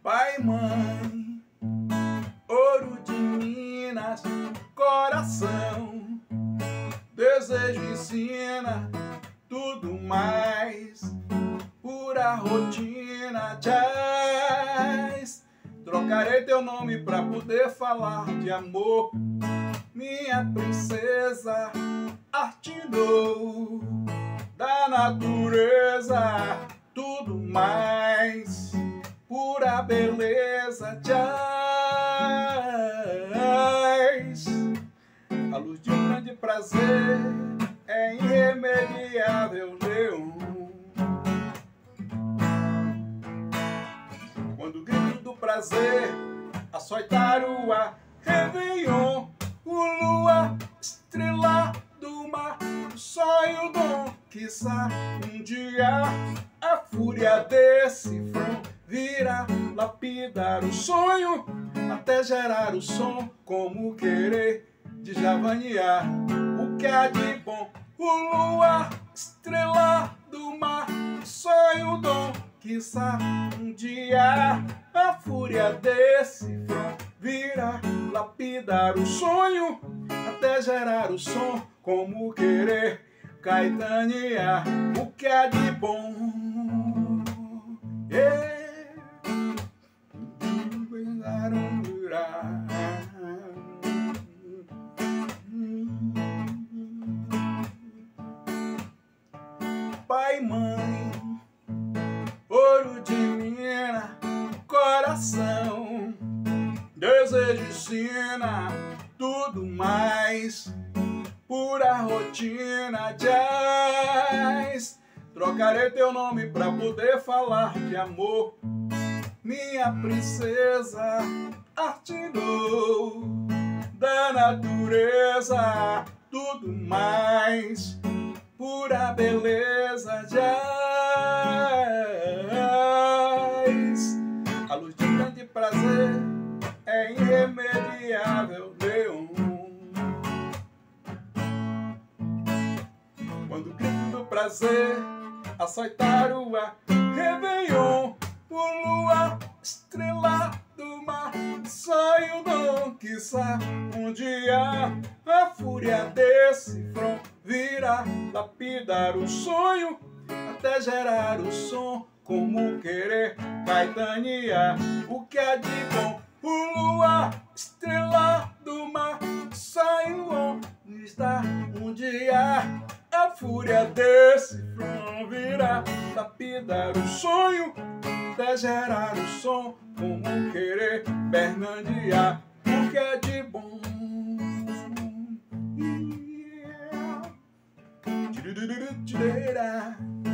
Pai e mãe, ouro de Minas, coração, desejo ensina tudo mais, pura rotina, jazz. Trocarei teu nome pra poder falar de amor, minha princesa, arte novo da natureza, tudo mais, pura beleza, jazz. A luz de um grande prazer é irremediável, Leão. Quando o grito do prazer açoitar o ar, Réveillon, o lua, estrela do mar, o sol e o dom, quiçá um dia a fúria desse front virá lapidar o sonho até gerar o som, como querer de javanear o que há de bom. O lua, estrela do mar, o sol e o dom, quiçá um dia a fúria desse front virá lapidar o sonho até gerar o som, como querer caetanear o que há de bom. Pai e mãe, ouro de Minas, coração, desejo ensina tudo mais, pura rotina, jazz. Trocarei teu nome pra poder falar de amor, minha princesa, arte novo da natureza, tudo mais, pura beleza, jazz. A luz de grande prazer é irremediável, Leão. Quando o grito do prazer açoitar o ar, Réveillon, o lua, estrela do mar, sol e o dom, quiçá um dia a fúria desse front virá lapidar o sonho até gerar o som, como querer caetanear o que há de bom. O lua, estrela do mar, sol e o dom, nos dá um dia a fúria desse front virá lapidar o sonho até gerar o som, como querer pernandear o que é de bom. Yeah.